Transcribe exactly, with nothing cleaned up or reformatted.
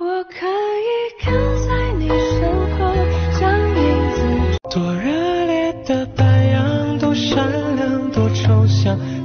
我可以跟在你身后，像影子。 多热烈的白羊，多闪亮，多抽象。